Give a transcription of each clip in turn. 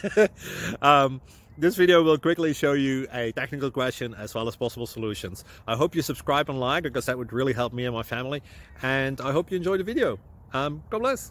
um, this video will quickly show you a technical question as well as possible solutions. I hope you subscribe and like, because that would really help me and my family. And I hope you enjoy the video. God bless.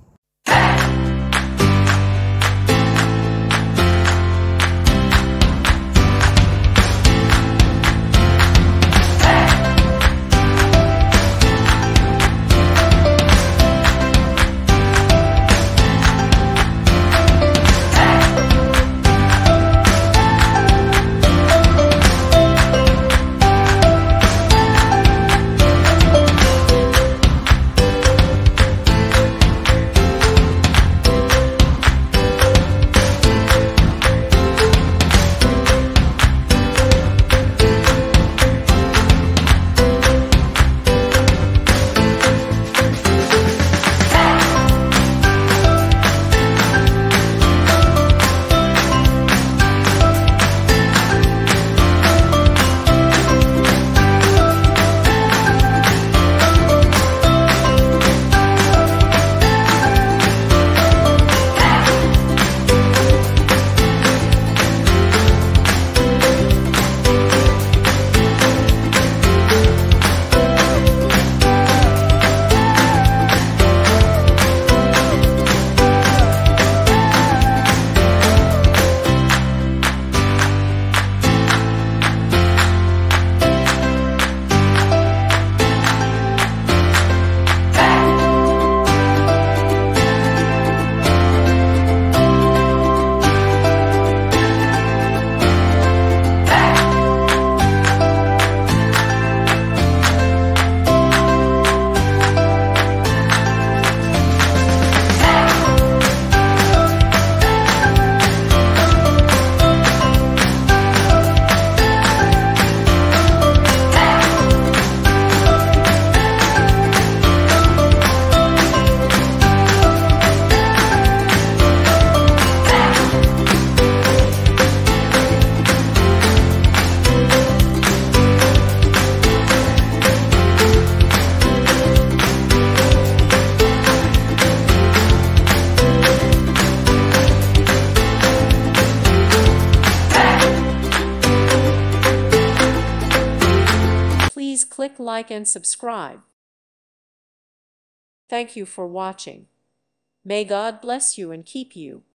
Please click like and subscribe. Thank you for watching. May God bless you and keep you.